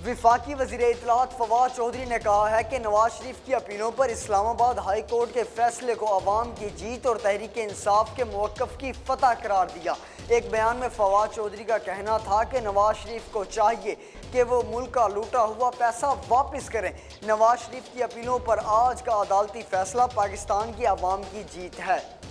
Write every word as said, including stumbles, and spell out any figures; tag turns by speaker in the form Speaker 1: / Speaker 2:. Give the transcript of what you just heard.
Speaker 1: विफाकी वज़ीर इत्तलात फवाद चौधरी ने कहा है कि नवाज शरीफ की अपीलों पर इस्लामाबाद हाई कोर्ट के फैसले को अवाम की जीत और तहरीक इंसाफ के मौक़िफ़ की फतह करार दिया। एक बयान में फवाद चौधरी का कहना था कि नवाज शरीफ को चाहिए कि वो मुल्क का लूटा हुआ पैसा वापस करें। नवाज शरीफ की अपीलों पर आज का अदालती फैसला पाकिस्तान की अवाम की जीत है।